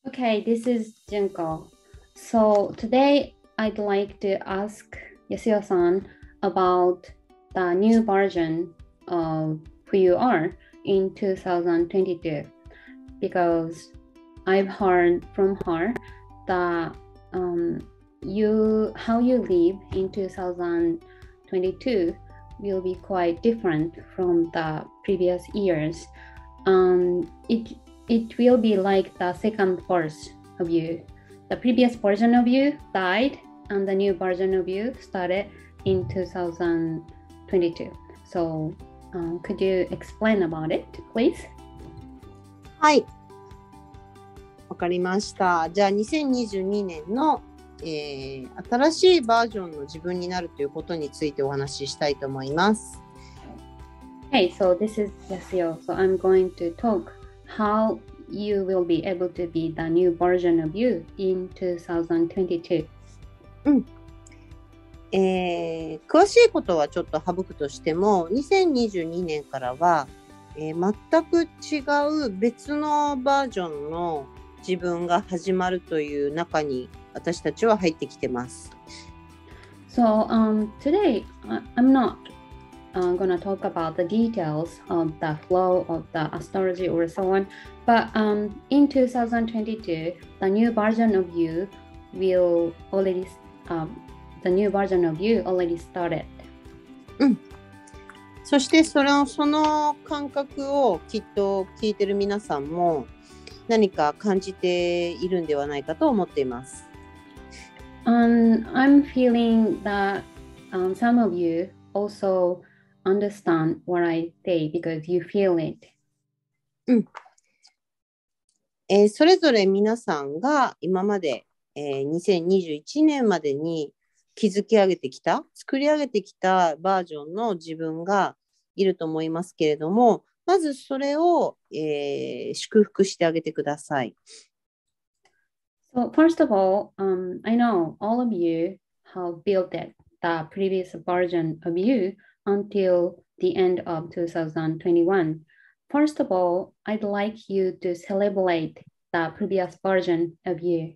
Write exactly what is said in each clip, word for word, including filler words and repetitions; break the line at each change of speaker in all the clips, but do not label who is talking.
Okay, this is Junko. So today I'd like to ask Yasuo-san about the new version of who you are in two thousand twenty-two because I've heard from her that um, you how you live in two thousand twenty-two will be quite different from the previous years. Um, it it will be like the second version of you. The previous version of you died, and the new version of you started in two thousand twenty-two. So, um, could you explain about it, please?
はい。わかりました。じゃあにせんにじゅうにねんの、えー、新しいバージョンの自分になるということについてお話ししたいと思います。
Hey, so this is Yasuo. So I'm going to talk how you will be able to be the new version of you in two thousand twenty-two.
うん。えー、詳しいことはちょっと省くとしても、にせんにじゅうにねんからは、えー、全く違う別のバージョンの自分が始まるという中に私たちは入ってきてます。
So um, today I'm not uh, gonna talk about the details of the flow of the astrology or so on, but um, in two thousand twenty-two, the new version of you will already um, the new version of you already started.
うん。そしてそのその感覚をきっと聞いてる皆さんも何か感じているんではないかと思っています。
Um, I'm feeling that um, some of you also understand what I say because you feel it.
うん。えー、それぞれ皆さんが今まで、えー、にせんにじゅういちねんまでに築き上げてきた、作り上げてきたバージョンの自分がいると思いますけれども、まずそれを、えー、祝福してあげてください。
So first of all, um, I know all of you have built it, the previous version of you until the end of two thousand twenty-one. First of all, I'd like you to celebrate the previous version of you.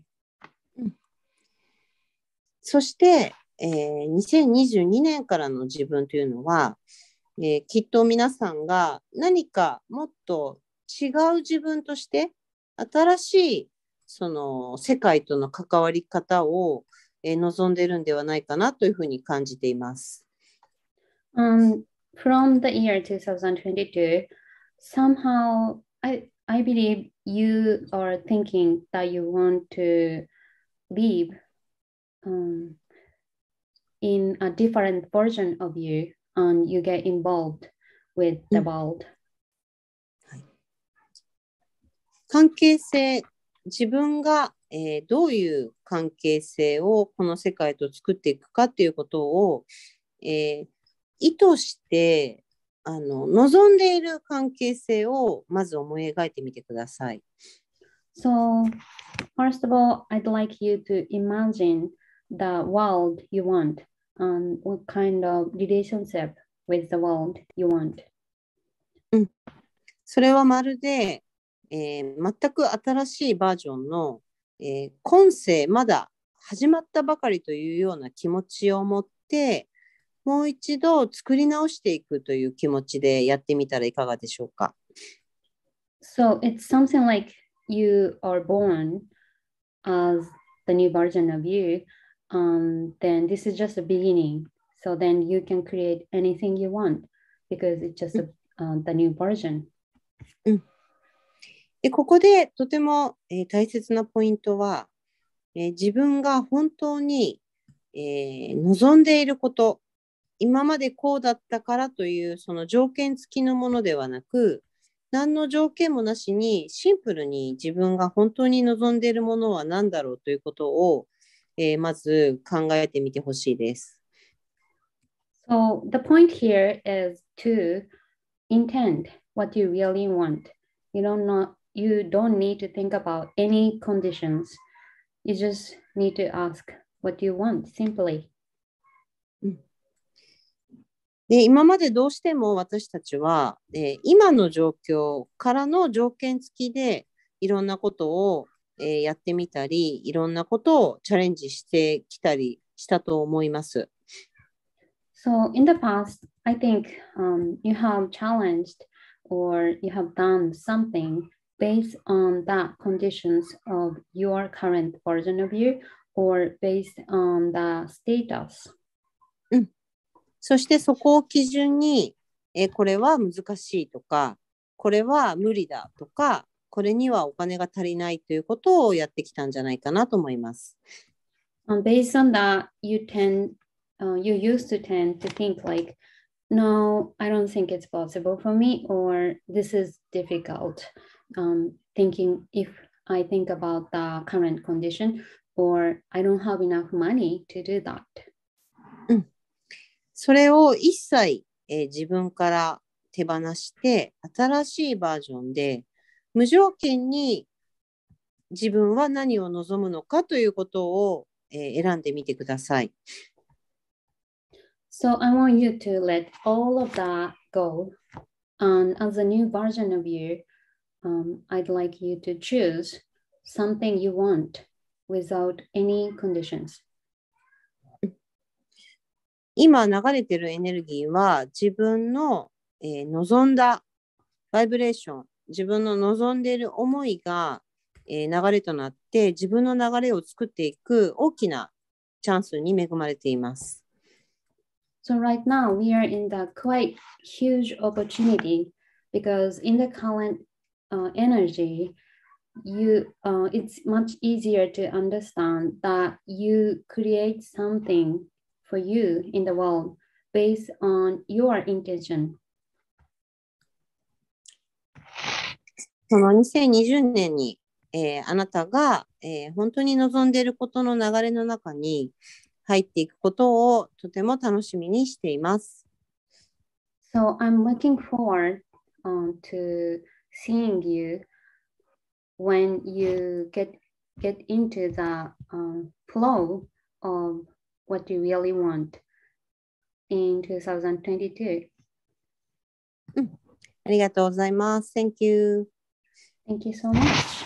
そして、えー、にせんにじゅうにねんからの自分というのは、えー、きっと皆さんが何かもっと違う自分として新しいその世界との関わり方を、えー、望んでいるんではないかなというふうに感じています。
Um, from the year two thousand twenty-two, somehow I, I believe you are thinking that you want to live um, in a different version of you and you get involved with the world.
はい、関係性、自分が、えー、どういう関係性をこの世界と作っていくかということを、えー、意図してあの望んでいる関係性をまず思い描いてみてください。
So, first of all, I'd like you to imagine the world you want and what kind of relationship with the world you want.
うん。それはまるで、えー、全く新しいバージョンの、えー、今世まだ始まったばかりというような気持ちを持ってもう一度作り直していくという気持ちでやってみたらいかがでしょうか。
So it's something like you are born as the new version of you, and then this is just a beginning. So then you can create anything you want because it's just a, uh, the new version.
うん。で、ここでとても、えー、大切なポイントは、えー、自分が本当に、えー、望んでいること、今までこうだったからというその条件付きのものではなく、何の条件もなしにシンプルに自分が本当に望んでいるものは何だろうということを、えー、まず考えてみてほしいです。
So the point here is to intend what you really want. You don't know, you don't need to think about any conditions. You just need to ask what you want simply.
で、今までどうしても私たちは、えー、今の状況からの条件付きでいろんなことを、 えーやってみたり、いろんなことをチャレンジしてきたりしたと思います。
So in the past, I think um, you have challenged or you have done something based on the conditions of your current version of you or based on the status.
うん。そしてそこを基準に、えーこれは難しいとか、これは無理だとか、これにはお金が足りないということをやってきたんじゃないかなと思います。
Um, based on that, you tend, uh, you used to tend to think like, no, I don't think it's possible for me, or this is difficult. Um, thinking if I think about the current condition, or I don't have enough money to do that.
それを一切、えー自分から手放して、新しいバージョンで、無条件に自分は何を望むのかということを、えー選んでみてください。
So I want you to let all of that go. And as a new version of you, um, I'd like you to choose something you want without any conditions.
今流れてるエネルギーは自分の、えー望んだバイブレーション、自分の望んでいる思いが、えー流れとなって自分の流れを作っていく大きなチャンスに恵まれています。
So right now we are in the quite huge opportunity because in the current uh, energy, you uh, it's much easier to understand that you create something for you in the world based on your intention.
そのにせんにじゅうねんに、えーあなたが、えー本当に望んでいることの流れの中に入っていくことをとても楽しみにしています。
So I'm looking forward um, to seeing you when you get get into the um, flow of what you really want in twenty twenty-two.
ありがとうございます。Thank you.
Thank you so much.